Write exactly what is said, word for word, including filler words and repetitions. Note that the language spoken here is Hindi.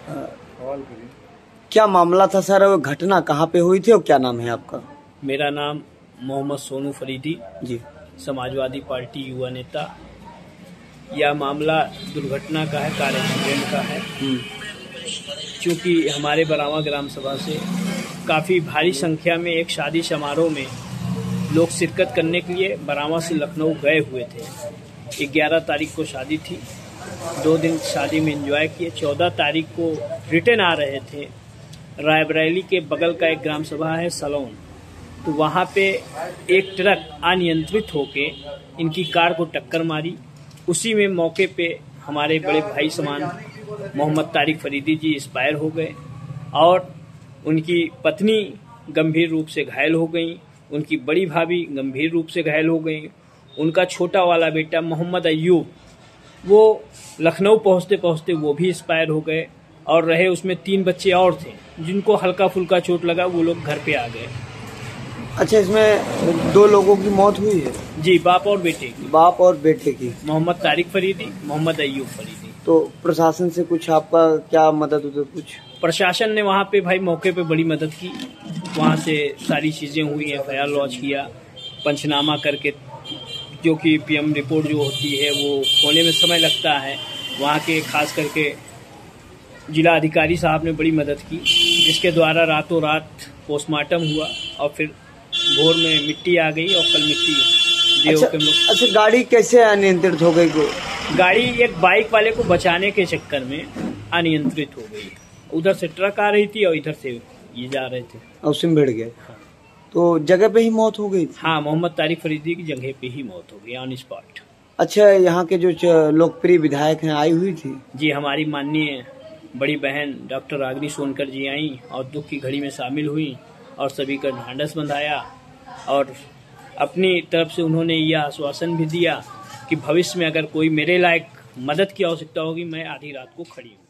क्या मामला था सर? वो घटना कहाँ पे हुई थी और क्या नाम है आपका? मेरा नाम मोहम्मद सोनू फरीदी जी, समाजवादी पार्टी युवा नेता। यह मामला दुर्घटना का है, कार एक्सीडेंट का है। क्योंकि हमारे बरावा ग्राम सभा से काफ़ी भारी संख्या में एक शादी समारोह में लोग शिरकत करने के लिए बरावा से लखनऊ गए हुए थे। ग्यारह तारीख को शादी थी, दो दिन शादी में एंजॉय किए। चौदह तारीख को रिटर्न आ रहे थे। रायबरेली के बगल का एक ग्राम सभा है सलोन, तो वहाँ पे एक ट्रक अनियंत्रित होके इनकी कार को टक्कर मारी। उसी में मौके पे हमारे बड़े भाई समान मोहम्मद तारिक फरीदी जी एक्सपायर हो गए और उनकी पत्नी गंभीर रूप से घायल हो गई। उनकी बड़ी भाभी गंभीर रूप से घायल हो गई। उनका छोटा वाला बेटा मोहम्मद अय्यूब वो लखनऊ पहुंचते पहुंचते वो भी एक्सपायर हो गए। और रहे उसमें तीन बच्चे और थे जिनको हल्का फुल्का चोट लगा, वो लोग घर पे आ गए। अच्छा, इसमें दो लोगों की मौत हुई है? जी, बाप और बेटे की। बाप और बेटे की? मोहम्मद तारिक फरीदी, मोहम्मद अय्यूब फरीदी। तो प्रशासन से कुछ आपका क्या मदद उधर? कुछ प्रशासन ने वहाँ पे भाई मौके पे बड़ी मदद की। वहाँ से सारी चीज़ें हुई, एफ आई आर लॉन्च किया, पंचनामा करके, जो कि पी एम रिपोर्ट जो होती है वो होने में समय लगता है। वहाँ के खास करके जिला अधिकारी साहब ने बड़ी मदद की, जिसके द्वारा रातों रात पोस्टमार्टम हुआ और फिर भोर में मिट्टी आ गई और कल मिट्टी दे अच्छा, के लोग। अच्छा, गाड़ी कैसे अनियंत्रित हो गई? गाड़ी एक बाइक वाले को बचाने के चक्कर में अनियंत्रित हो गई। उधर से ट्रक आ रही थी और इधर से ये जा रहे थे और उसमें भिड़ गए। हाँ। तो जगह पे ही मौत हो गई? हाँ, मोहम्मद तारिक फरीदी की जगह पे ही मौत हो गई, ऑन स्पॉट। अच्छा, यहाँ के जो लोकप्रिय विधायक हैं आई हुई थी? जी, हमारी माननीय बड़ी बहन डॉक्टर रागिनी सोनकर जी आई और दुख की घड़ी में शामिल हुई और सभी का ढांढस बंधाया और अपनी तरफ से उन्होंने यह आश्वासन भी दिया कि भविष्य में अगर कोई मेरे लायक मदद की आवश्यकता होगी, मैं आधी रात को खड़ी हूँ।